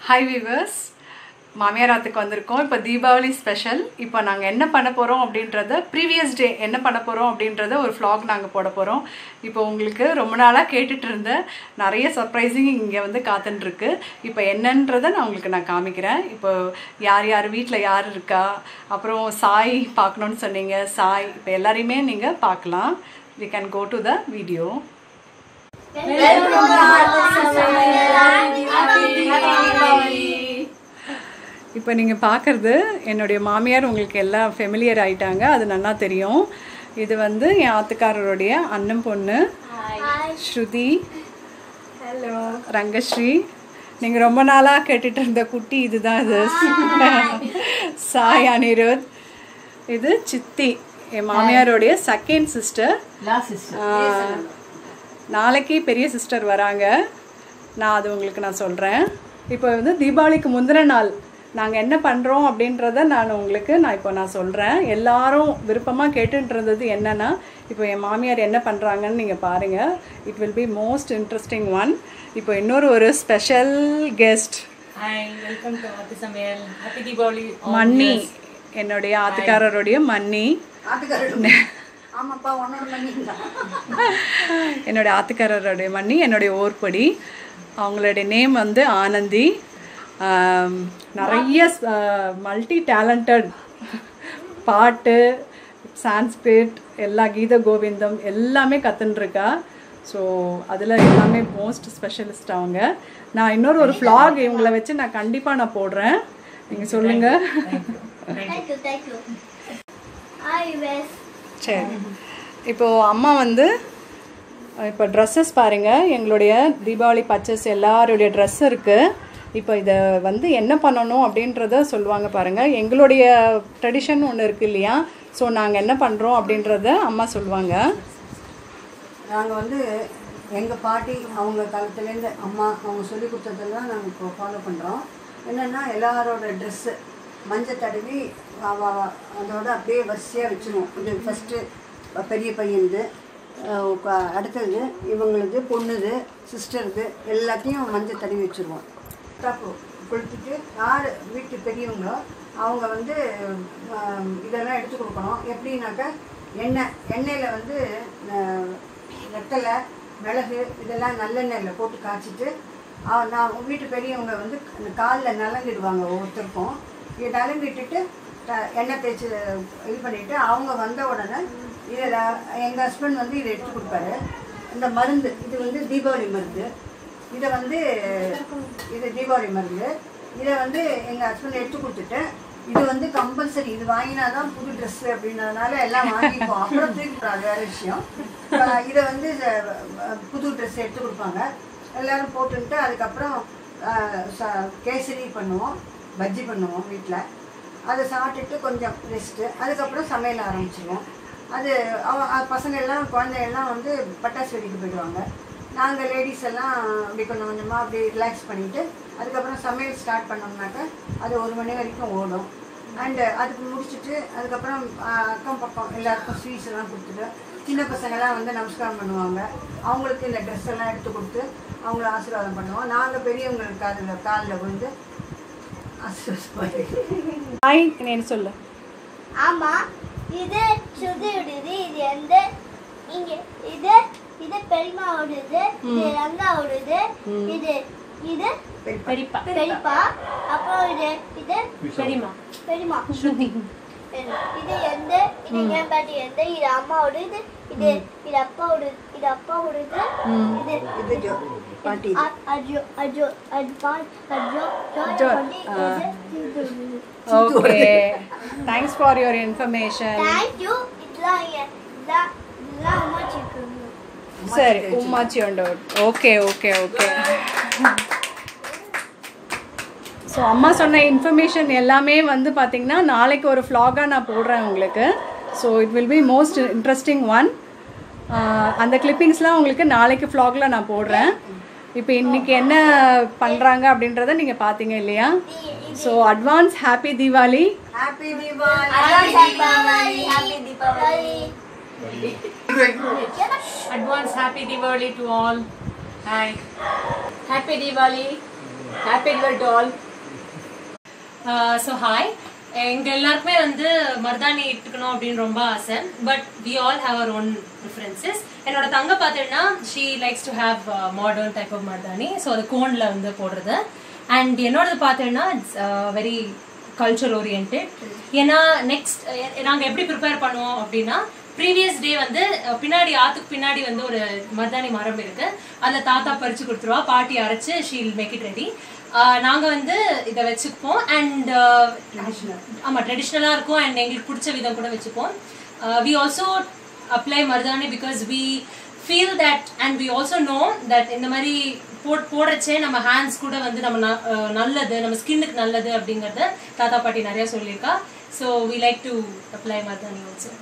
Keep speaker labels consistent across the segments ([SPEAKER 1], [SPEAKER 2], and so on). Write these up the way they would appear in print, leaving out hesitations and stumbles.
[SPEAKER 1] Hi viewers, மாமியாராத்துக்கு வந்திருக்கோம். இப்போ Deepavali special. இப்போ நாங்கள் என்ன பண்ண போகிறோம் அப்படின்றத ப்ரீவியஸ் டே என்ன பண்ண போகிறோம் அப்படின்றத ஒரு vlog நாங்கள் போட போகிறோம். இப்போ உங்களுக்கு ரொம்ப நாளாக கேட்டுட்டு இருந்த நிறைய சர்ப்ரைசிங் இங்கே வந்து காத்துட்டுருக்கு. இப்போ என்னன்றதை நான் காமிக்கிறேன். இப்போ யார் யார் வீட்டில் யார் இருக்கா, அப்புறம் சாய் பார்க்கணுன்னு சொன்னீங்க. சாய் இப்போ எல்லாரையுமே நீங்கள் பார்க்கலாம். We can go to the video. இப்போ நீங்கள் பார்க்குறது என்னுடைய மாமியார். உங்களுக்கு எல்லாம் ஃபெமிலியர் ஆகிட்டாங்க, அது நல்லா தெரியும். இது வந்து என் ஆத்துக்காரருடைய அண்ணன் பொண்ணு ஸ்ருதி. ஹலோ ரங்கஸ்ரீ. நீங்கள் ரொம்ப நாளாக கேட்டுட்டு இருந்த குட்டி இதுதான். இது சாய் அனிருத். இது சித்தி, என் மாமியாருடைய செகண்ட் சிஸ்டர். நாளைக்கு பெரிய சிஸ்டர் வராங்க. அது உங்களுக்கு நான் சொல்கிறேன். இப்போ வந்து தீபாவளிக்கு முந்தின நாள் நாங்கள் என்ன பண்ணுறோம் அப்படின்றத நான் சொல்கிறேன். எல்லாரும் விருப்பமாக கேட்டுட்டு இருந்தது என்னென்னா, இப்போ என் மாமியார் என்ன பண்ணுறாங்கன்னு நீங்கள் பாருங்கள். It will be most interesting one. இப்போ இன்னொரு ஒரு ஸ்பெஷல் கெஸ்ட். மன்னி, என்னுடைய ஆத்துக்காரருடைய மன்னி. என்னுடைய ஆத்துக்காரருடைய மன்னி, என்னுடைய ஓர்படி. அவங்களுடைய நேம் வந்து ஆனந்தி. நிறைய மல்டி டேலண்டட், பாட்டு, சான்ஸ்கிரிட், எல்லா கீத கோவிந்தம் எல்லாமே கற்றுன்ருக்கா. ஸோ அதில் எல்லாமே மோஸ்ட் ஸ்பெஷலிஸ்ட் அவங்க. நான் இன்னொரு ஒரு vlog இவங்களை வச்சு நான் கண்டிப்பாக போடுறேன். நீங்கள் சொல்லுங்கள். சரி, இப்போது அம்மா வந்து இப்போ ட்ரெஸ்ஸஸ் பாருங்கள். எங்களுடைய தீபாவளி பர்ச்சேஸ் எல்லாருடைய ட்ரெஸ் இருக்குது. இப்போ இதை வந்து என்ன பண்ணணும் அப்படின்றத சொல்லுவாங்க பாருங்கள். எங்களுடைய ட்ரெடிஷன் ஒன்று இருக்குது இல்லையா? ஸோ நாங்கள் என்ன பண்ணுறோம் அப்படின்றத அம்மா சொல்லுவாங்க.
[SPEAKER 2] நாங்கள் வந்து எங்கள் பாட்டி அவங்க காலத்துலேருந்து அம்மா அவங்க சொல்லி கொடுத்ததெல்லாம் நாங்கள் இப்போ ஃபாலோ பண்ணுறோம். என்னென்னா எல்லாரோட ட்ரெஸ்ஸு மஞ்சள் தடவி அதோட அப்படியே வரிசையாக வச்சுருவோம். இது ஃபஸ்ட்டு பெரிய பையனுது, அடுத்தது இவங்களுக்கு பொண்ணுது, சிஸ்டருக்கு எல்லாத்தையும் மஞ்சள் தடவி வச்சுருவோம். கொடுத்துட்டு யார் வீட்டு பெரியவங்களோ அவங்க வந்து இதெல்லாம் எடுத்து கொடுக்கணும். எப்படின்னாக்கா எண்ணெயில் வந்து வெத்தலை, மிளகு இதெல்லாம் நல்லெண்ணெயில் போட்டு காய்ச்சிட்டு நான் வீட்டு பெரியவங்க வந்து காலில் நலங்கிடுவாங்க. ஒவ்வொருத்தருக்கும் இது நலங்கிட்டுட்டு எண்ணெய் தேய்ச்சி இது பண்ணிவிட்டு அவங்க வந்த உடனே இதில் எங்கள் ஹஸ்பண்ட் வந்து இதை எடுத்து கொடுப்பாரு. இந்த மருந்து இது வந்து தீபாவளி மருந்து. இதை வந்து இது தீபாவளி மருந்து. இதை வந்து எங்கள் ஹஸ்பண்ட் எடுத்து கொடுத்துட்டு இது வந்து கம்பல்சரி, இது வாங்கினா தான் புது ட்ரெஸ்ஸு அப்படின்றதுனால எல்லாம் வாங்கிப்போம். அப்புறம் தூக்கிப்போம், அது வேறு விஷயம். இதை வந்து புது ட்ரெஸ் எடுத்து கொடுப்பாங்க. எல்லோரும் போட்டுன்ட்டு அதுக்கப்புறம் கேசரி பண்ணுவோம், பஜ்ஜி பண்ணுவோம் வீட்டில். அதை சாப்பிட்டுட்டு கொஞ்சம் ரெஸ்ட்டு, அதுக்கப்புறம் சமையல் ஆரம்பிச்சிடுவோம். அது பசங்க எல்லாம் குழந்தைகள்லாம் வந்து பட்டாசு வெடிக்க போயிடுவாங்க. நாங்கள் லேடிஸ் எல்லாம் அப்படி கொஞ்சம் கொஞ்சமாக அப்படி ரிலாக்ஸ் பண்ணிவிட்டு அதுக்கப்புறம் சமையல் ஸ்டார்ட் பண்ணோம்னாக்கா அது 1 மணி வரைக்கும் ஓடும். அண்டு அதுக்கு முடிச்சுட்டு அதுக்கப்புறம் அக்கம் பக்கம் எல்லாருக்கும் ஸ்வீட்ஸ் எல்லாம் கொடுத்துட்டு சின்ன பசங்கள்லாம் வந்து நமஸ்காரம் பண்ணுவாங்க. அவங்களுக்கு இந்த ட்ரெஸ் எல்லாம் எடுத்து கொடுத்து அவங்கள ஆசீர்வாதம் பண்ணுவோம். நாங்கள் பெரியவங்களுக்கு காலில் விழுந்து
[SPEAKER 1] ஆசீர்வாதம். என்ன சொல்லு?
[SPEAKER 3] ஆமாம், இது சுதியுடையது, இது எந்த இங்கே இது இது பெரியம்மாவோடது, இது ரங்காவோடது, இது இது பெரியப்பா, அப்புறம் இது பெரியம்மா ஸ்ருதி. இது எந்த இது என் பாட்டி எந்த, இது அம்மாவோடது, இது இது அப்பாவோடது, இது அப்பாவோடது, இது
[SPEAKER 2] பாட்டி
[SPEAKER 3] அஜோ அஜோ அஜோ.
[SPEAKER 1] Okay, thanks for your information.
[SPEAKER 3] Thank you. இதெல்லாம் உமாச்சி இருக்குங்க.
[SPEAKER 1] சரி, உமாச்சி உண்டு. Okay okay okay. ஸோ அம்மா சொன்ன இன்ஃபர்மேஷன் எல்லாமே வந்து பார்த்திங்கன்னா நாளைக்கு ஒரு vlog-ஆக நான் போடுறேன் உங்களுக்கு. So it will be most interesting one. அந்த கிளிப்பிங்ஸ்லாம் உங்களுக்கு நாளைக்கு vlog-ல நான் போடுறேன். இப்போ இன்றைக்கி என்ன பண்ணுறாங்க அப்படின்றத நீங்கள் பார்த்தீங்க இல்லையா? So advance happy Deepavali.
[SPEAKER 2] Happy Deepavali.
[SPEAKER 4] Advance happy Diwali to all. Hi. Happy Diwali.
[SPEAKER 2] Happy Diwali to all.
[SPEAKER 4] So hi எங்கள் எல்லாருக்குமே வந்து மருதாணி இட்டுக்கணும் அப்படின்னு ரொம்ப ஆசை. But we all have our own preferences. என்னோட தங்க பார்த்தீங்கன்னா she likes to have modern type of மருதாணி. ஸோ அது கோனில் வந்து போடுறது. அண்ட் என்னோடது பார்த்தீங்கன்னா இட்ஸ் வெரி கல்ச்சர் ஓரியன்ட். ஏன்னா நெக்ஸ்ட் நாங்கள் எப்படி ப்ரிப்பேர் பண்ணுவோம் அப்படின்னா ப்ரீவியஸ் டே வந்து பின்னாடி ஆற்றுக்கு பின்னாடி வந்து ஒரு மருதாணி மரம் இருக்கு. அதில் தாத்தா பறித்து கொடுத்துருவா, பாட்டி அரைச்சு ஷீல் மேக் இட் ரெடி. நாங்கள் வந்து இதை வச்சுப்போம். அண்ட் ஆமாம் ட்ரெடிஷ்னலாக இருக்கும். அண்ட் எங்களுக்கு பிடிச்ச விதம் கூட வச்சுப்போம். வி ஆல்சோ அப்ளை மருதாணி because we feel that and we also know that இந்த மாதிரி போடுறச்சே நம்ம ஹேண்ட்ஸ் கூட வந்து நம்ம நல்லது, நம்ம ஸ்கின்னுக்கு நல்லது அப்படிங்கிறத தாத்தா பாட்டி நிறையா சொல்லியிருக்கா. So we like to apply மருதாணி ஆல்சோ.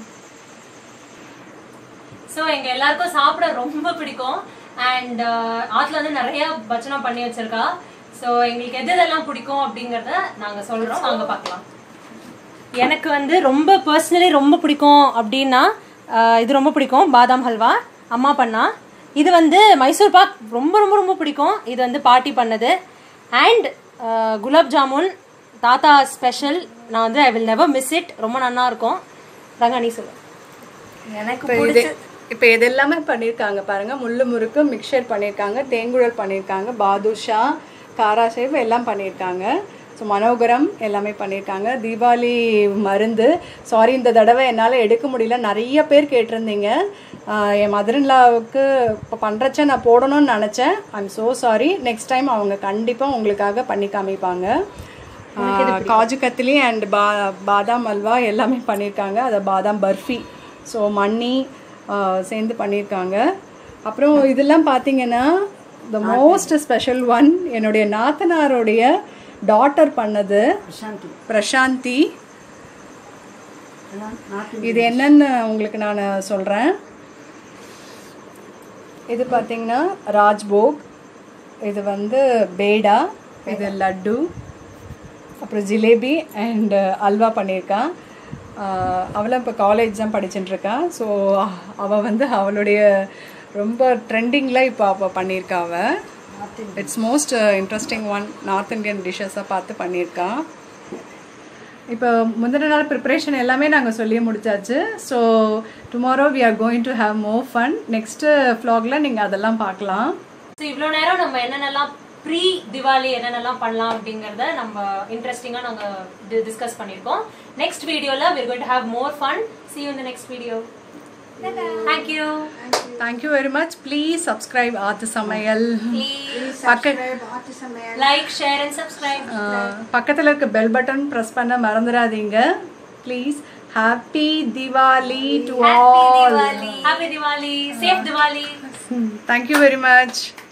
[SPEAKER 4] ஸோ எங்கள் எல்லாருக்கும் சாப்பிட ரொம்ப பிடிக்கும். அண்ட் ஆற்றுல வந்து நிறையா பட்சணம் பண்ணி வச்சிருக்கா. ஸோ எங்களுக்கு எது இதெல்லாம் பிடிக்கும் அப்படிங்கிறத நாங்கள் சொல்கிறோம், வாங்க பார்க்கலாம். எனக்கு வந்து ரொம்ப பர்சனலி ரொம்ப பிடிக்கும் அப்படின்னா இது ரொம்ப பிடிக்கும், பாதாம் ஹல்வா அம்மா பண்ணா. இது வந்து மைசூர் பாக் ரொம்ப ரொம்ப ரொம்ப பிடிக்கும், இது வந்து பாட்டி பண்ணது. அண்ட் குலாப் ஜாமுன் தாத்தா ஸ்பெஷல், நான் வந்து I will never miss it, ரொம்ப நல்லா இருக்கும். ரங்கா சொல்லு.
[SPEAKER 1] எனக்கு இப்போ இது எல்லாமே பண்ணியிருக்காங்க பாருங்க. முள்ளு முறுக்கு மிக்சர் பண்ணியிருக்காங்க, தேங்குழல் பண்ணியிருக்காங்க, பாதுஷா காராசேவ் எல்லாம் பண்ணியிருக்காங்க. ஸோ மனோகரம் எல்லாமே பண்ணியிருக்காங்க. தீபாவளி மருந்து சாரி இந்த தடவை என்னால் எடுக்க முடியல, நிறைய பேர் கேட்டிருந்தீங்க. என் மதர்இன்லாவுக்கு இப்போ பண்ணுறச்ச நான் போடணும்னு நினச்சேன். I'm so sorry. Next time அவங்க கண்டிப்பாக உங்களுக்காக பண்ணி காமிப்பாங்க. காஜு கத்திலி அண்ட் பாதாம் அல்வா எல்லாமே பண்ணியிருக்காங்க. அதை பாதாம் பர்ஃபி ஸோ மண்ணி சேர்ந்து பண்ணியிருக்காங்க. அப்புறம் இதெல்லாம் பார்த்தீங்கன்னா த மோஸ்ட் ஸ்பெஷல் ஒன் என்னுடைய நாத்தனாருடைய டாட்டர் பண்ணது, பிரசாந்தி. இது என்னன்னு உங்களுக்கு நான் சொல்கிறேன். இது பார்த்தீங்கன்னா ராஜ்போக், இது வந்து பேடா, இது லட்டு, அப்புறம் ஜிலேபி அண்ட் அல்வா பண்ணியிருக்கான். அவளும் இப்போ காலேஜ் தான் படிச்சுட்டுருக்கா. ஸோ அவள் வந்து அவளுடைய ரொம்ப ட்ரெண்டிங்கில் இப்போ அவள் பண்ணியிருக்கா. அவள் it's most interesting one, north Indian டிஷ்ஷஸாக பார்த்து பண்ணியிருக்கா. இப்போ முந்தின நாள் ப்ரிப்ரேஷன் எல்லாமே நாங்கள் சொல்லி முடிச்சாச்சு. So tomorrow we are going to have more fun. Next ஃப்ளாகில் நீங்கள் அதெல்லாம் பார்க்கலாம்.
[SPEAKER 4] ஸோ இவ்வளோ நேரம் நம்ம என்னென்னலாம் ப்ரீ திவாலி என்னென்னலாம் பண்ணலாம் அப்படிங்கிறத நம்ம இன்ட்ரெஸ்டிங்காக நாங்கள் டிஸ்கஸ் பண்ணியிருக்கோம். நெக்ஸ்ட் வீடியோவில் we are going to have more fun. See you in the next video. Thank you.
[SPEAKER 1] Thank you very much. Please subscribe Aathu Samayal.
[SPEAKER 4] Please
[SPEAKER 2] Subscribe.
[SPEAKER 4] like, share and subscribe.
[SPEAKER 1] பக்கத்தில் இருக்க bell button press பண்ண மறந்துடாதீங்க. Please. Happy Diwali to all.
[SPEAKER 4] Happy Diwali. Safe Diwali.
[SPEAKER 1] Thank you very much.